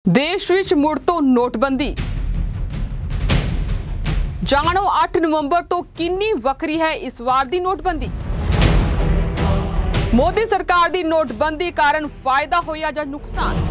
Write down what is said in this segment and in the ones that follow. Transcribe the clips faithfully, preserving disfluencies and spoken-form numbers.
देश विच मुड़ तो नोटबंदी। जाणो अठ नवंबर तो किन्नी वखरी है इस वार दी नोटबंदी। मोदी सरकार दी नोटबंदी कारण फायदा होया या नुकसान।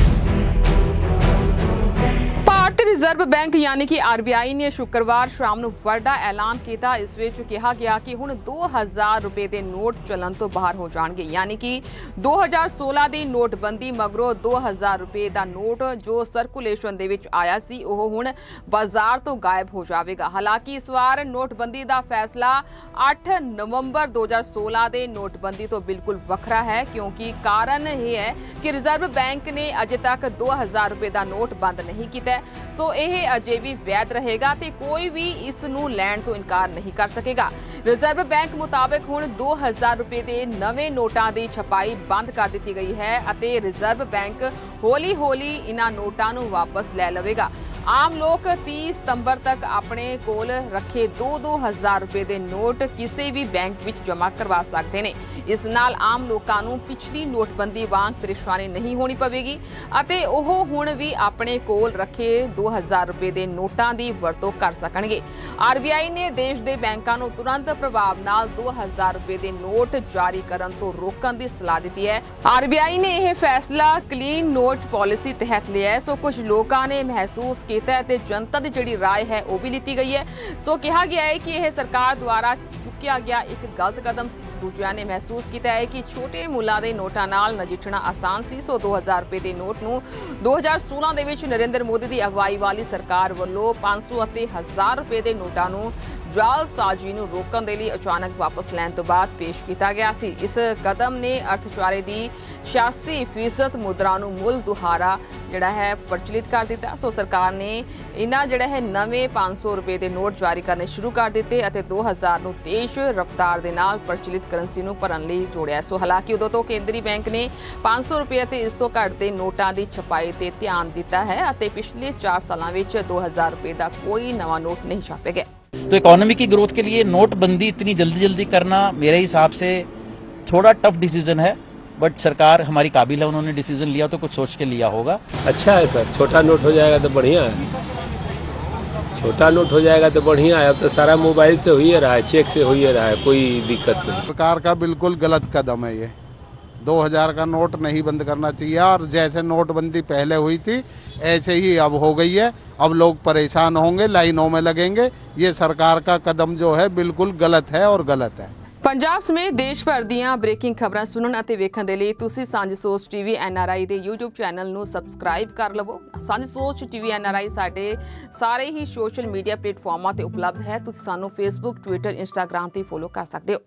भारतीय रिजर्व बैंक यानी कि आर बी आई ने शुक्रवार शाम ਨੂੰ ਵੱਡਾ ਐਲਾਨ ਕੀਤਾ। ਇਸ ਵਿੱਚ ਕਿਹਾ ਗਿਆ ਕਿ ਹੁਣ दो हज़ार ਰੁਪਏ ਦੇ ਨੋਟ ਚੱਲਣ ਤੋਂ ਬਾਹਰ ਹੋ ਜਾਣਗੇ, ਯਾਨੀ ਕਿ दो हज़ार सोलह ਦੀ ਨੋਟਬੰਦੀ ਮਗਰੋਂ दो हज़ार ਰੁਪਏ ਦਾ ਨੋਟ ਜੋ ਸਰਕੂਲੇਸ਼ਨ ਦੇ ਵਿੱਚ ਆਇਆ ਸੀ ਉਹ ਹੁਣ ਬਾਜ਼ਾਰ ਤੋਂ ਗਾਇਬ ਹੋ ਜਾਵੇਗਾ। ਹਾਲਾਂਕਿ ਇਸ ਵਾਰ ਨੋਟਬੰਦੀ ਦਾ ਫੈਸਲਾ अठ ਨਵੰਬਰ दो हज़ार सोलह ਦੇ ਨੋਟਬੰਦੀ ਤੋਂ ਬਿਲਕੁਲ ਵੱਖਰਾ ਹੈ, ਕਿਉਂਕਿ ਕਾਰਨ ਇਹ ਹੈ ਕਿ ਰਿਜ਼ਰਵ ਬੈਂਕ ਨੇ ਅਜੇ ਤੱਕ दो हज़ार ਰੁਪਏ ਦਾ ਨੋਟ ਬੰਦ ਨਹੀਂ ਕੀਤਾ, ਸੋ ਇਹ ਅਜੇ ਵੀ ਵੈਧ ਰਹੇਗਾ ਤੇ ਕੋਈ ਵੀ ਇਸ ਨੂੰ ਲੈਣ ਤੋਂ ਇਨਕਾਰ ਨਹੀਂ ਕਰ ਸਕੇਗਾ। ਰਿਜ਼ਰਵ ਬੈਂਕ ਮੁਤਾਬਕ ਹੁਣ दो हज़ार ਰੁਪਏ ਦੇ ਨਵੇਂ ਨੋਟਾਂ ਦੀ ਛਪਾਈ ਬੰਦ ਕਰ ਦਿੱਤੀ ਗਈ ਹੈ ਅਤੇ ਰਿਜ਼ਰਵ ਬੈਂਕ ਹੌਲੀ-ਹੌਲੀ ਇਹਨਾਂ ਨੋਟਾਂ ਨੂੰ ਵਾਪਸ ਲੈ ਲਵੇਗਾ। आम लोग तीस सितंबर तक अपने कोल रखे दो दो हज़ार रुपए के नोट किसी भी बैंक विच जमा करवा सकते हैं। इस नाल आम लोगों को पिछली नोटबंदी वांग परेशानी नहीं होनी पवेगी अते ओह हुण भी अपने कोल रखे दो हज़ार रुपए के नोटां की वरतों कर सकणगे। आर बी आई ने देश के बैंकों को तुरंत प्रभाव नाल दो हज़ार रुपए के नोट जारी करन तो रोकण की सलाह दी है। आर बी आई ने यह फैसला क्लीन नोट पॉलिसी तहत लिया है, सो कुछ लोगों ने महसूस ਤੇ ਜਨਤਾ ਦੀ ਜਿਹੜੀ ਰਾਏ ਹੈ ਉਹ ਵੀ ਲਿੱਤੀ ਗਈ ਹੈ। ਸੋ ਕਿਹਾ ਗਿਆ ਹੈ ਕਿ ਇਹ ਸਰਕਾਰ ਦੁਆਰਾ ਚੁੱਕਿਆ ਗਿਆ ਇੱਕ ਗਲਤ ਕਦਮ ਸੀ। ਦੂਜਿਆਂ ਨੇ ਮਹਿਸੂਸ ਕੀਤਾ ਹੈ ਕਿ ਛੋਟੇ ਮੁੱਲਾਂ ਦੇ ਨੋਟਾਂ ਨਾਲ ਨਜਿੱਠਣਾ ਆਸਾਨ ਸੀ, ਸੋ दो हज़ार ਰੁਪਏ ਦੇ ਨੋਟ ਨੂੰ दो हज़ार सोलह ਦੇ ਵਿੱਚ ਨਰਿੰਦਰ ਮੋਦੀ ਦੀ ਅਗਵਾਈ ਵਾਲੀ ਸਰਕਾਰ ਵੱਲੋਂ पाँच सौ ਅਤੇ एक हज़ार ਰੁਪਏ ਦੇ ਨੋਟਾਂ ਨੂੰ ਜਾਲਸਾਜ਼ੀ ਨੂੰ ਰੋਕਣ ਦੇ ਲਈ ਅਚਾਨਕ ਵਾਪਸ ਲੈਣ ਤੋਂ ਬਾਅਦ ਪੇਸ਼ ਕੀਤਾ ਗਿਆ ਸੀ। ਇਸ ਕਦਮ ਨੇ ਅਰਥਚਾਰੇ ਦੀ छियासी फीसद ਮੁਦਰਾ ਨੂੰ ਮੁੱਲ ਦੁਆਰਾ ਜਿਹੜਾ ਹੈ ਪ੍ਰਚਲਿਤ ਕਰ ਦਿੱਤਾ। ਸੋ ਸਰਕਾਰ ਨੇ ਇਹਨਾਂ ਜਿਹੜਾ ਹੈ ਨਵੇਂ पाँच सौ ਰੁਪਏ ਦੇ ਨੋਟ ਜਾਰੀ ਕਰਨੇ ਸ਼ੁਰੂ ਕਰ ਦਿੱਤੇ ਅਤੇ दो हज़ार ਨੂੰ ਤੇਜ਼ ਰਫ਼ਤਾਰ ਦੇ ਨਾਲ ਪ੍ਰਚਲਿਤ ਕਰੰਸੀ ਨੂੰ ਭਰਨ ਲਈ ਜੋੜਿਆ। ਸੋ ਹਾਲਾਂਕਿ ਉਦੋਂ ਤੋਂ ਕੇਂਦਰੀ ਬੈਂਕ ਨੇ पाँच सौ ਰੁਪਏ ਤੇ ਇਸ ਤੋਂ ਘੱਟ ਦੇ ਨੋਟਾਂ ਦੀ ਛਪਾਈ ਤੇ ਧਿਆਨ ਦਿੱਤਾ ਹੈ ਅਤੇ ਪਿਛਲੇ चार ਸਾਲਾਂ ਵਿੱਚ दो हज़ार ਰੁਪਏ ਦਾ ਕੋਈ ਨਵਾਂ ਨੋਟ नहीं छापे गए। तो इकोनॉमी की ग्रोथ के लिए नोटबंदी इतनी जल्दी जल्दी करना मेरे हिसाब से थोड़ा टफ डिसीजन है, बट सरकार हमारी काबिल है, उन्होंने डिसीजन लिया तो कुछ सोच के लिया होगा। अच्छा है सर, छोटा नोट हो जाएगा तो बढ़िया है, छोटा नोट हो जाएगा तो बढ़िया है। अब तो सारा मोबाइल से हो ही रहा है, चेक से हो ही रहा है, कोई दिक्कत नहीं। सरकार का बिल्कुल गलत कदम है ये, दो हज़ार का नोट नहीं बंद करना चाहिए और जैसे नोटबंदी पहले हुई थी ऐसे ही अब हो गई है। अब लोग परेशान होंगे, लाइनों में लगेंगे। ये सरकार का कदम जो है बिल्कुल गलत है और गलत है। पंजाब समेत देश भर ਦੀਆਂ ਬ੍ਰੇਕਿੰਗ ਖਬਰਾਂ ਸੁਣਨ ਅਤੇ ਵੇਖਣ ਦੇ ਲਈ ਤੁਸੀਂ ਸਾਂਝੀ ਸੋਚ ਟੀਵੀ ਐਨ ਆਰ ਆਈ ਦੇ YouTube ਚੈਨਲ ਨੂੰ ਸਬਸਕ੍ਰਾਈਬ ਕਰ ਲਵੋ। ਸਾਂਝੀ ਸੋਚ ਟੀਵੀ ਐਨ ਆਰ ਆਈ ਸਾਡੇ ਸਾਰੇ ਹੀ ਸੋਸ਼ਲ ਮੀਡੀਆ ਪਲੇਟਫਾਰਮਾਂ ਤੇ ਉਪਲਬਧ ਹੈ। ਤੁਸੀਂ ਸਾਨੂੰ Facebook, Twitter, Instagram ਤੇ ਫੋਲੋ ਕਰ ਸਕਦੇ ਹੋ।